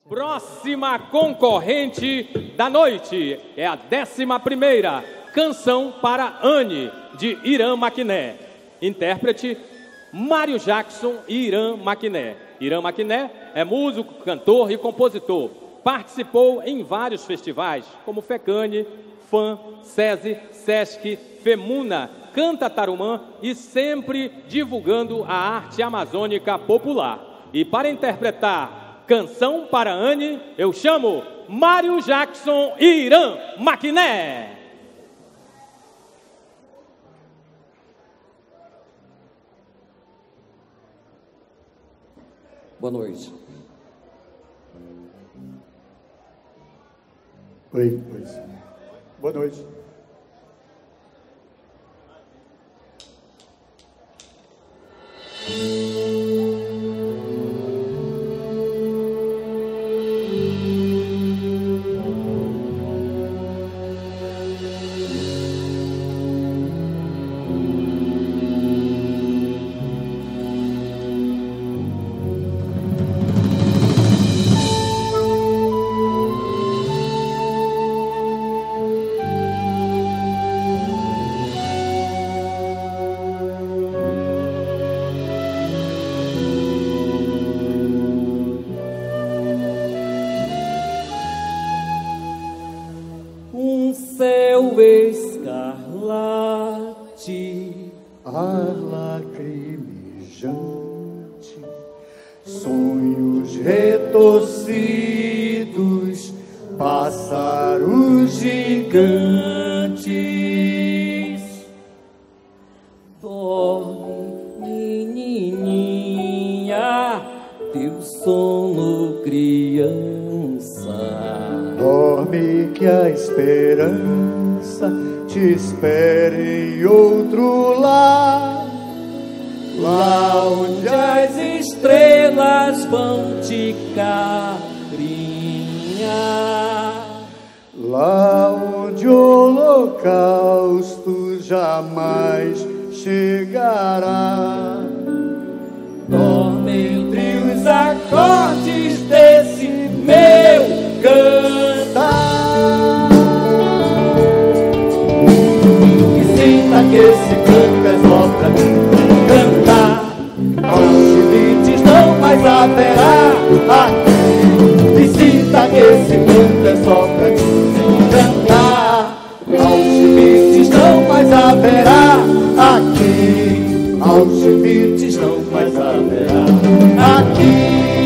Próxima concorrente da noite é a 11ª Canção para Anne, de Irã Maquiné. Intérprete, Mário Jackson e Irã Maquiné. Irã Maquiné é músico, cantor e compositor. Participou em vários festivais, como FECANE, FAM, SESI, SESC, FEMUNA, Canta Tarumã e sempre divulgando a arte amazônica popular. E para interpretar Canção para Anne, eu chamo Mário Jackson e Irã Maquiné. Boa noite. Oi, pois. Boa noite. Céu escarlate, ar lacrimejante, sonhos retorcidos, pássaros gigantes. Dorme, menininha, teu sono, criança. Dorme que a esperança te espere em outro lar, Lá onde as estrelas vão te carinhar, lá onde o holocausto jamais chegará. dorme entre os acordes desse meu cantar. E sinta que esse canto é só pra mim cantar. Aos limites não mais haverá aqui. E sinta que esse canto é só pra mim cantar. Aos limites não mais haverá aqui. Aos limites não mais haverá aqui.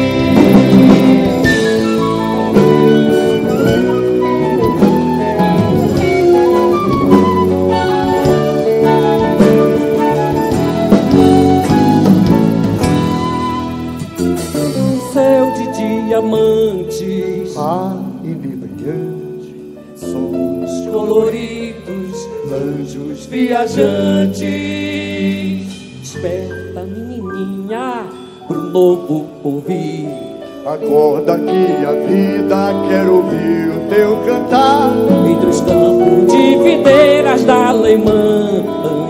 Céu de diamantes, Ar inebriante, sons coloridos, anjos viajantes. Desperta, menininha, pro novo porvir. acorda que a vida quer ouvir o teu cantar. Entre os campos de videiras da Alemanha,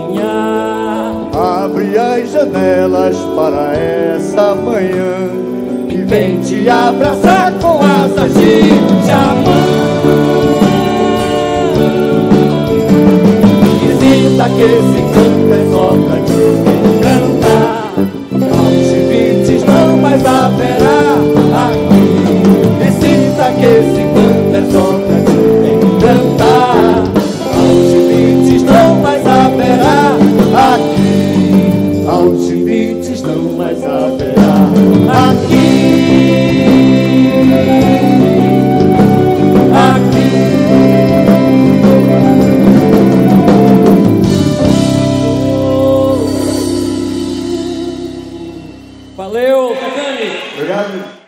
Abre as janelas para essa manhã que vem te abraçar com asas de diamante. E sinta que esse canto é só pra te cantar. Aos limites não mais haverá aqui. E sinta que esse canto é só pra te cantar. Aos limites não mais haverá aqui. Aos limites não mais haverá aqui. Valeu, FECANE! Obrigado.